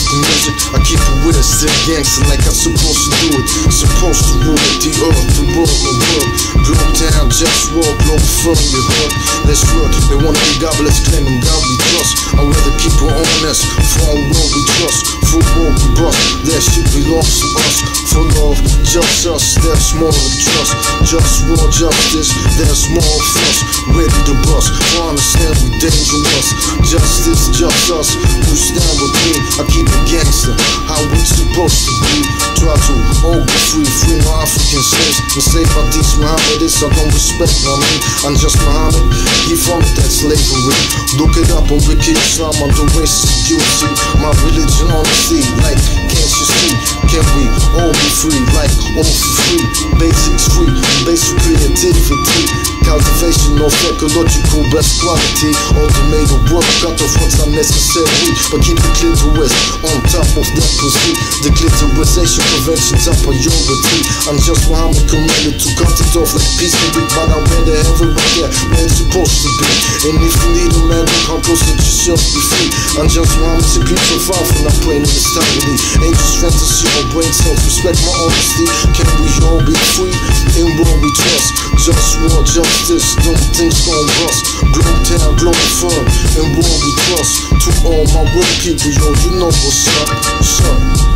the music, I keep it with it, still gangster like I'm supposed to do it. Supposed to rule it, the earth, the world, the world. Globe down, JustWar, Globalfirm, you heard? Let's work, they wanna be godless, claiming God we trust. I'd rather keep it honest, for our world we trust. For world we bust, that shit belongs to us. For love, just us, there's more than trust. JustWar, justice, there's more of us. Ready to bust, for understand we dangerous. Justice, just us, who stand with me. I keep it gangster, how we supposed to be. Try to all be free, free my African slaves. Enslaved by these Mohammedists, I don't respect my man. I'm just Muhammad, he from that slavery. Look it up on Wiki Islam, I'm the racist guilty. My religion honesty, like can't you see? Can we all be free, like all for free? Basics free, basic creativity. Cultivation of ecological best quality. Automated work, cut off what's unnecessary, but keep the clitoris on top of that pursuit. The clitorisation prevention's a priority. I'm just Muhammad commanded to cut it off like peace and weak, but I'm where the heaven right there, where it's supposed to be. And if you need a man, come close, let yourself be free. I'm just Muhammad to keep so far from that praying in this time. Angels fantasy, my brain self-respect, my honesty. Can we all be free in what we trust? JustWar, justice, don't things gon' bust. Globe town, Globalfirm, in what we trust. To all my real people, yo, you know what's up, what's up.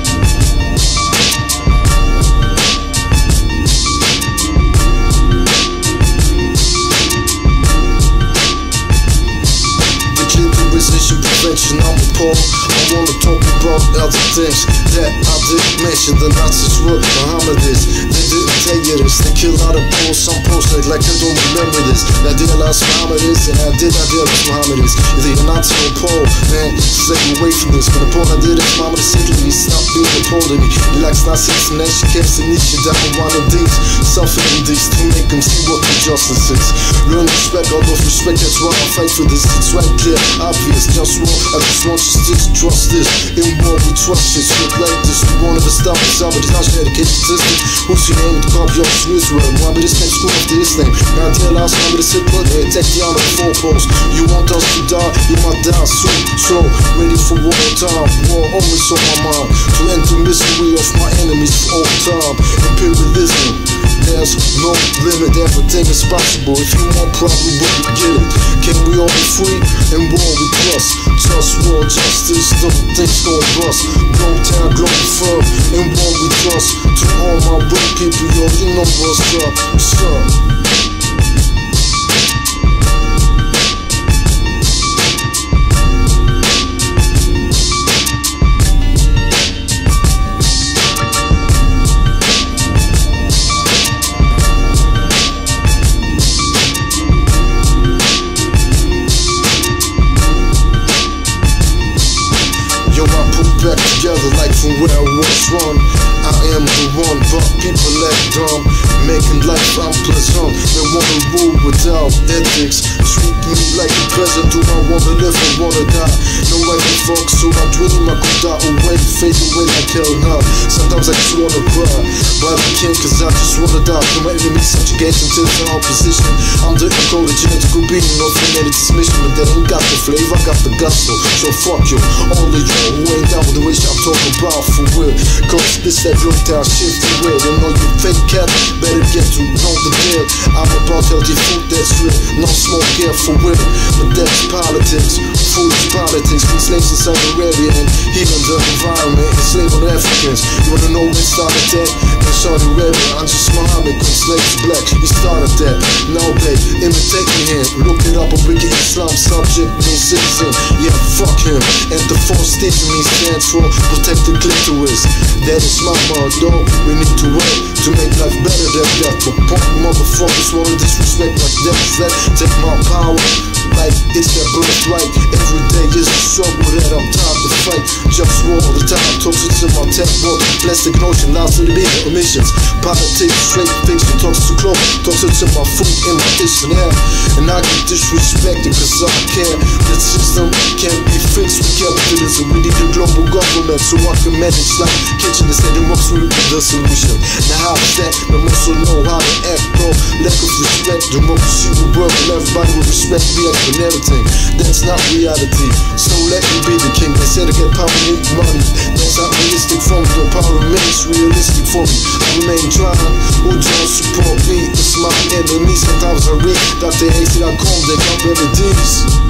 Prevention, I'm appalled. I wanna talk about other things that I didn't mention. The Nazis were Mohammedists. They didn't tell you this. They kill out of Poles, some Poles like I don't remember this. I realized Mohammedists, and I realize Mohammedists. Either you're Nazi or Pole, man, stay away from this. But the Pole I did is Mohammed Italy. Stop being a Pole to me. He likes Nazis and nation camps and niche down one of these. Suffering these to make them see what the justice is. Learn respect, all of respect, that's why I fight for this. It's right clear, obvious, JustWar. I just want you to trust this. In what we trust this. Look like this. We won't ever stop this. I'm a disaster education system. Who's your name? The copy of Israel. Mohammed is next school after his name. Now the last Mohammed is Hitler. They attack the honor of four posts. You want us to die, you might die soon. So ready for war time. War always on my mind. To end the misery of my enemies for all time. Imperialism. There's no limit, everything is possible. If you want problem, we can get it. Can we all be free and war we trust? JustWar, justice, don't things gon' bust. Globe town, Globalfirm, and war we trust. To all my real people, yo, you know what's up, what's up. Back together like from where I was run. I am the one, but people act dumb, making life unpleasant. They wanna rule without ethics. Treat me like a peasant. Do I wanna live or wanna die? No way to fuck, so I dream I could die away, fade away like hell now. Sometimes I just wanna cry, but I can't cause I just wanna die. No enemy subjugation to the opposition. I'm the encoded genetical being, no frenetic dismission, but they ain't got the flavor, I got the gospel. So fuck you, all of you who ain't down with the wish I'm talking about for real. Cause this that real town shit for real. And all you fake cats better get to know the deal. I'm about healthy food that's real, no smoke here for real. But that's politics, food is politics. We slaves in Saudi Arabia and healing the environment, enslaving the Africans. You wanna know when started that? In Saudi Arabia, I'm just Muhammad, cause slaves black. He started that, now they imitate me here. Look it up on Wiki Islam, subject means citizen. Yeah, fuck him. And the force teaching me stands for protect the clitoris. That is my motto. We need to work to make life better than that. But punk motherfuckers wanna disrespect like that. Take my power like it's their birthright. Every day is a struggle that I'm tired to fight. JustWar all the time, toxic to my tech world. Plastic notion, lies to the bigger emissions. Politics, straight fiction, toxic to clothes, toxic to my food and my kitchen air. And I get disrespected cause I care. The system can't be fixed with capitalism. We need a global government so I can manage like kitchen instead of works with the solution. Now how is that? I also know how to act, bro. Lack of respect, democracy will work and everybody will respect me. and everything. That's not reality, so let me be the king. They said I get power, need money. That's not realistic for me, but power remains realistic for me. I remain trying, who don't support me? It's my enemy. Sometimes I read Dr. AC.com, they got remedies.